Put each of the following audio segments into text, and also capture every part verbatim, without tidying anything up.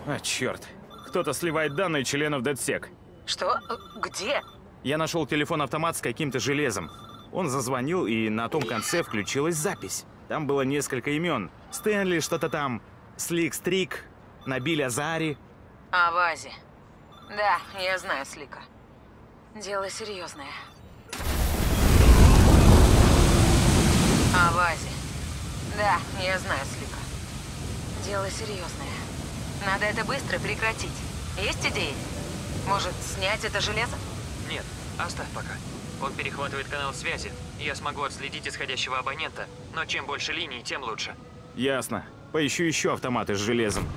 А, черт. Кто-то сливает данные членов DedSec. Что? Где? Я нашел телефон-автомат с каким-то железом. Он зазвонил, и на том конце включилась запись. Там было несколько имен. Стэнли что-то там, Слик Стрик, Набиль Азари. Авази. Да, я знаю Слика. Дело серьезное. Авази. Да, я знаю Слика. Дело серьезное. Надо это быстро прекратить. Есть идеи? Может, снять это железо? Нет, оставь пока. Он перехватывает канал связи. Я смогу отследить исходящего абонента, но чем больше линий, тем лучше. Ясно. Поищу еще автоматы с железом.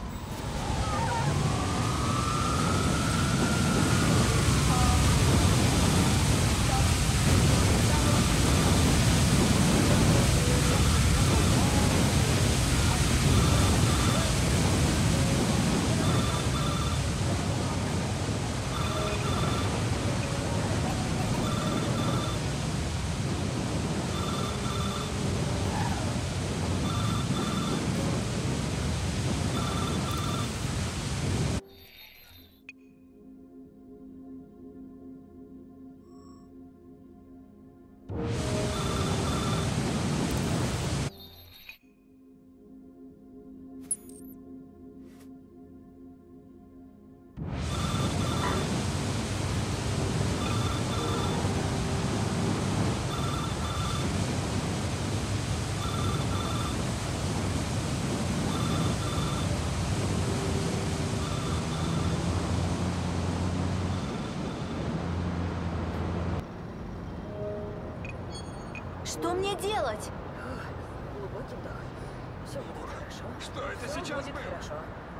Что мне делать? Глубокий вдох. Все будет хорошо. Что это Всё сейчас будет было? хорошо.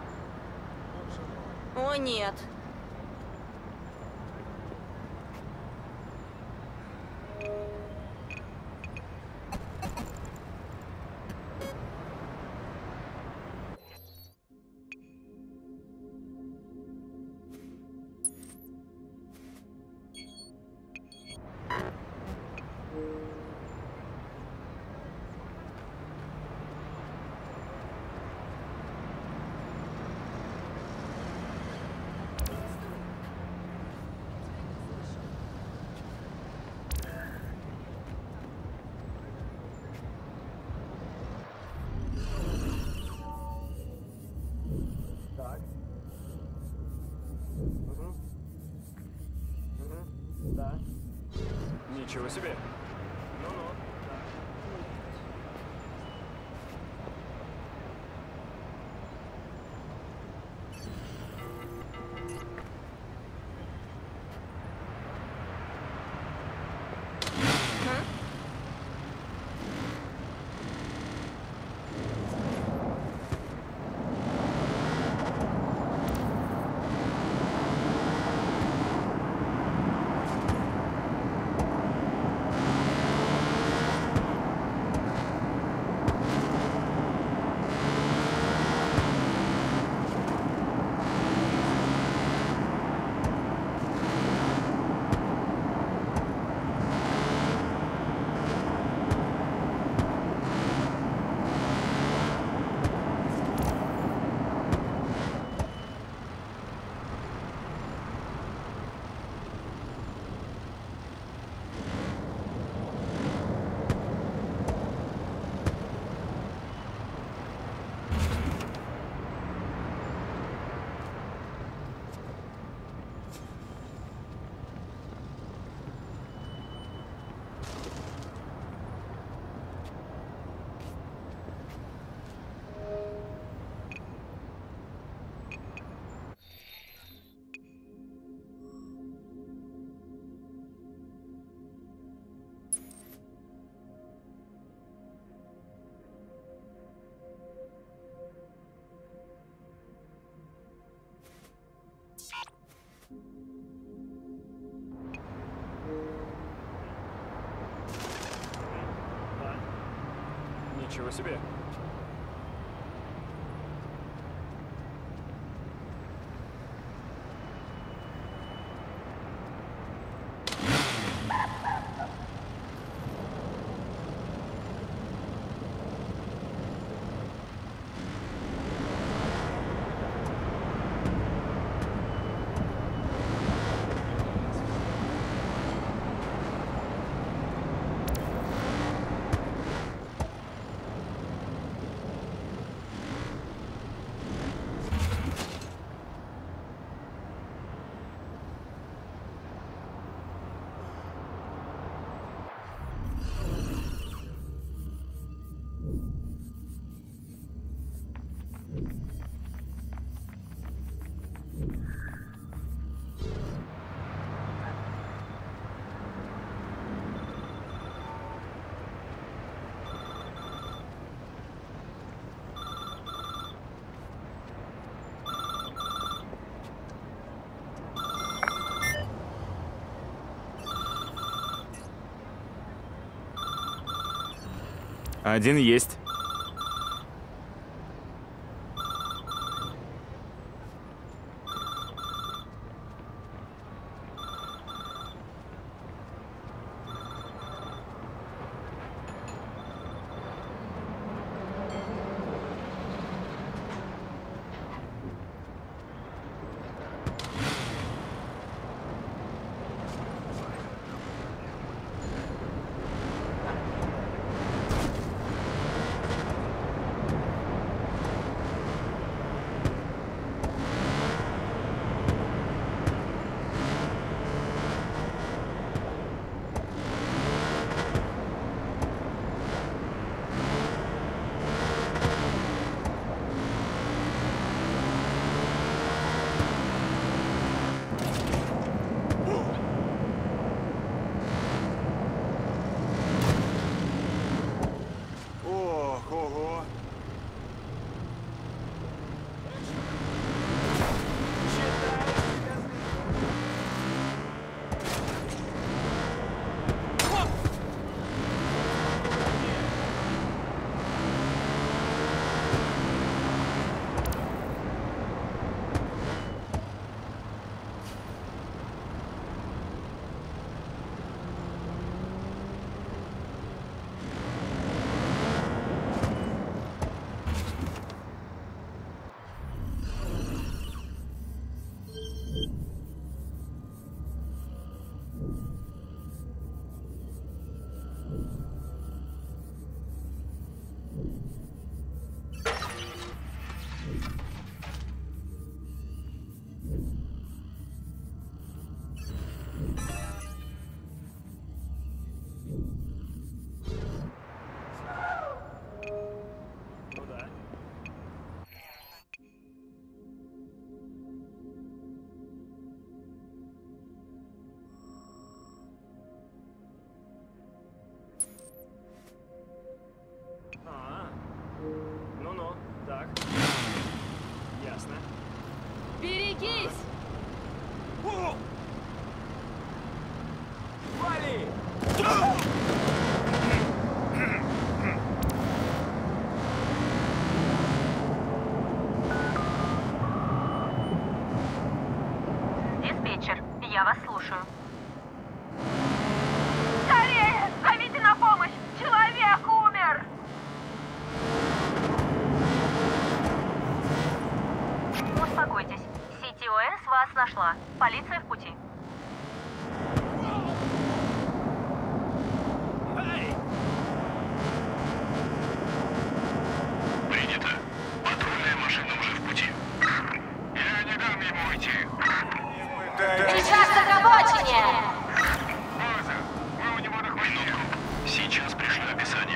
О, нет. Ничего себе. Ничего себе. Один есть. Ох, ого. Ну да. А, ну-ну, так. Ясно. Берегись! Вали! Диспетчер, я вас слушаю. Скорее! Зовите на помощь! Человек умер! Успокойтесь. Сити ОС вас нашла. Полиция в пути. Эй! Принято. Патрульная машина уже в пути. Я не дам ему уйти. Сейчас на обочине! База, вы у него на хвосте. Сейчас пришлю описание.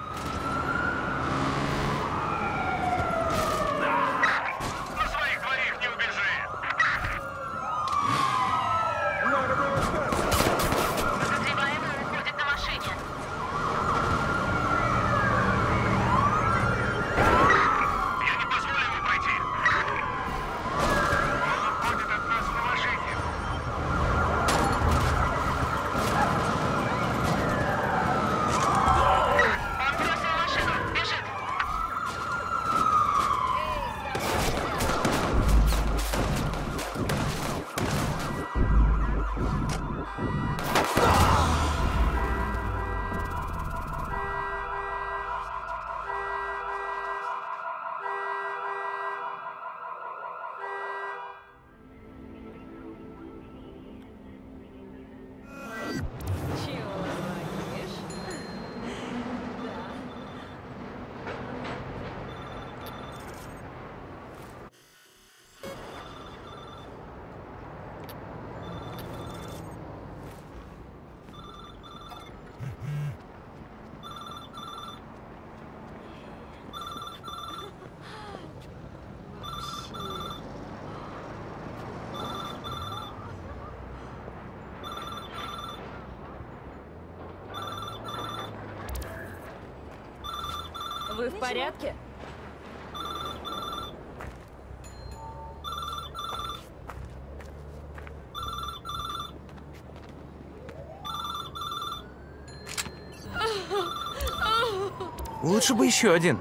На своих двоих не убежи. Надо было сдаться. Подозреваемый уходит на машине. Я не позволю ему пройти. Он уходит от нас на машине. Он бросил машину. Бежит. Вы в порядке? Лучше бы еще один.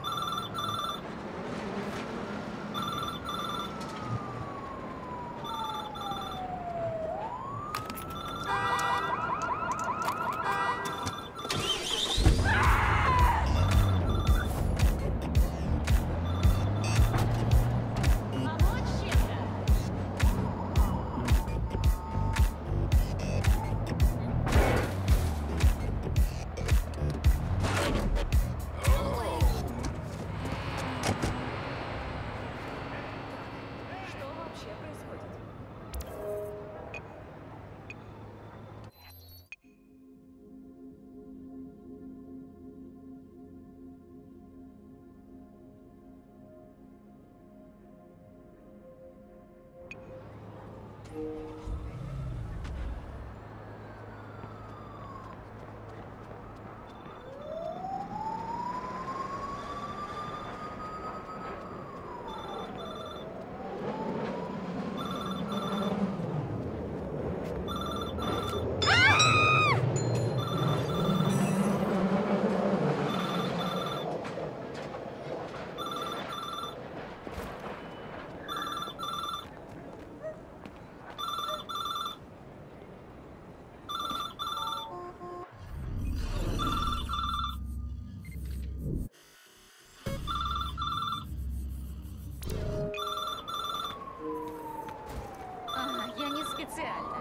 Ага, я не специально.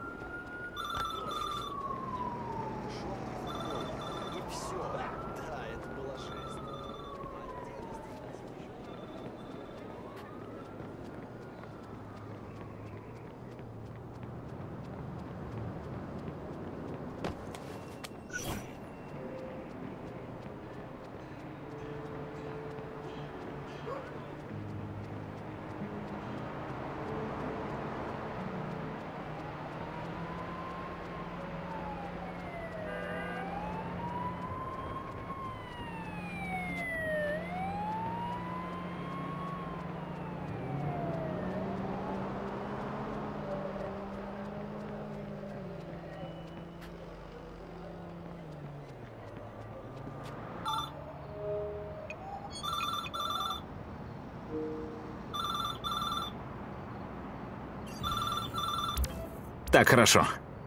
Так, хорошо.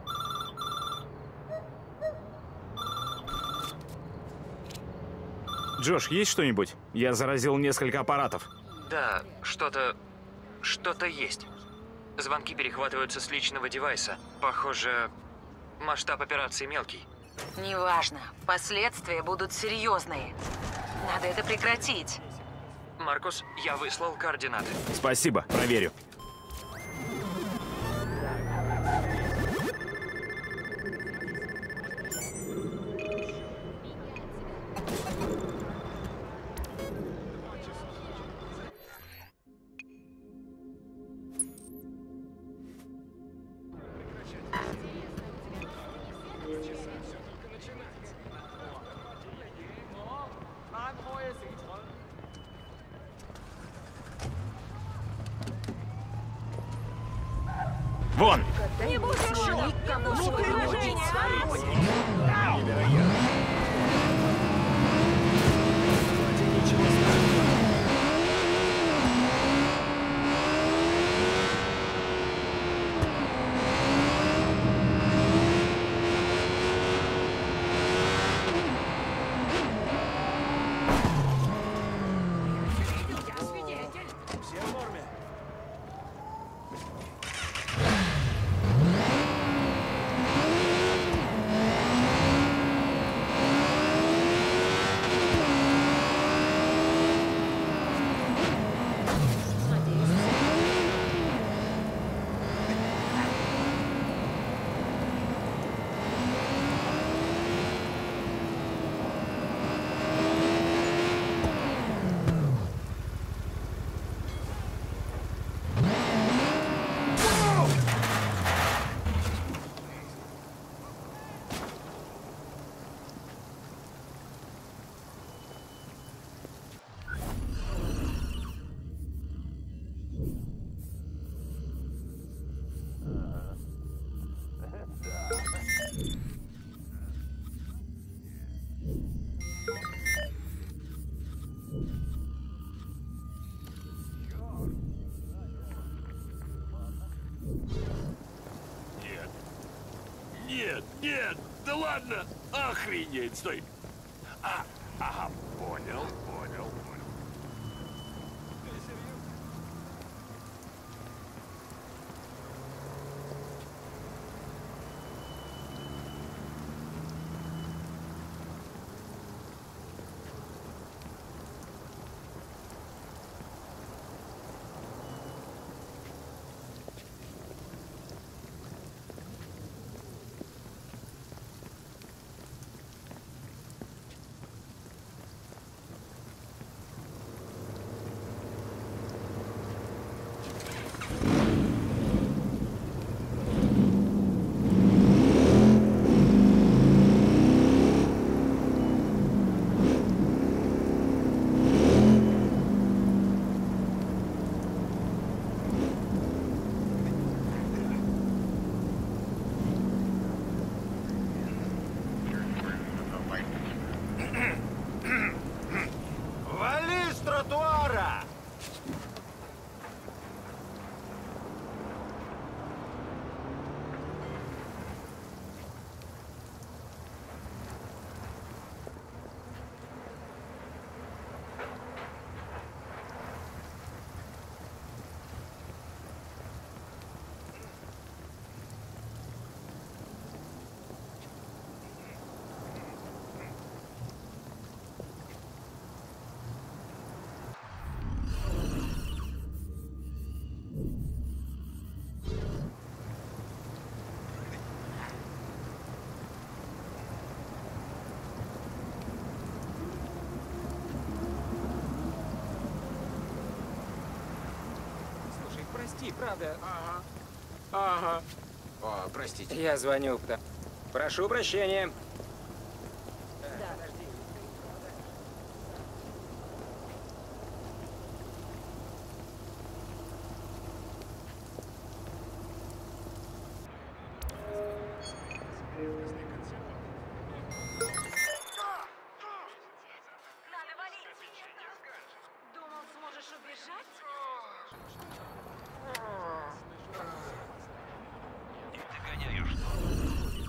Джош, есть что-нибудь? Я заразил несколько аппаратов. Да, что-то... что-то есть. Звонки перехватываются с личного девайса. Похоже, масштаб операции мелкий. Неважно. Последствия будут серьезные. Надо это прекратить. Маркус, я выслал координаты. Спасибо, проверю. Вон! Не будь уродом! Ну, предложение! нет, нет, да ладно, охренеть, стой. А, ага, понял, понял, понял. Вали с тротуара! Слушай, прости, правда. Ага. Ага. О, простите. Я звоню, потому... Прошу прощения. Надо валить. Думал, сможешь убежать? Не догоняю, что?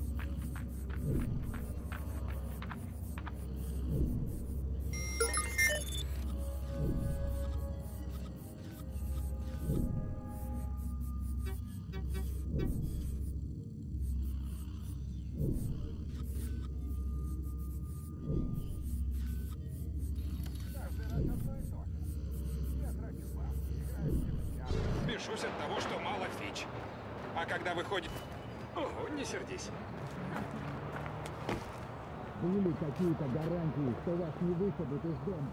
Бешусь от того, что мало фич. А когда выходит... Ого, не сердись. Были какие-то гарантии, что вас не высадят из дома?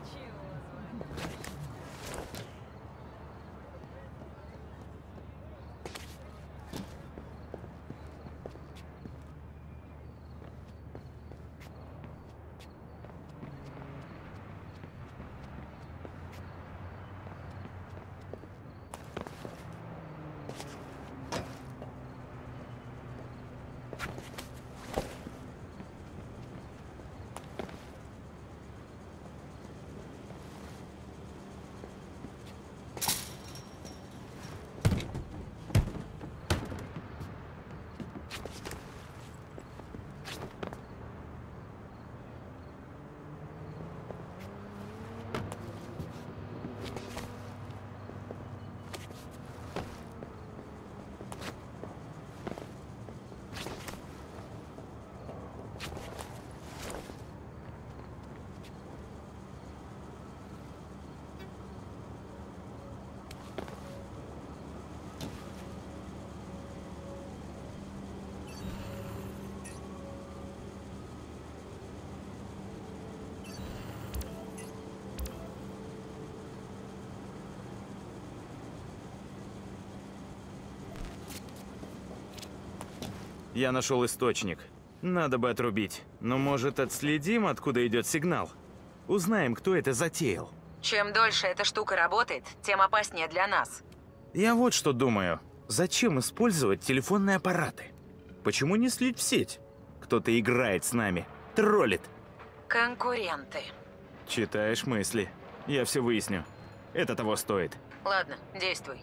Я нашел источник. Надо бы отрубить. Но, может, отследим, откуда идет сигнал? Узнаем, кто это затеял. Чем дольше эта штука работает, тем опаснее для нас. Я вот что думаю. Зачем использовать телефонные аппараты? Почему не слить в сеть? Кто-то играет с нами, троллит. Конкуренты. Читаешь мысли. Я все выясню. Это того стоит. Ладно, действуй.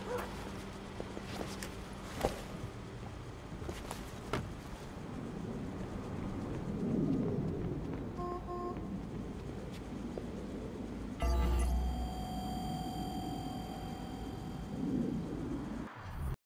Ой.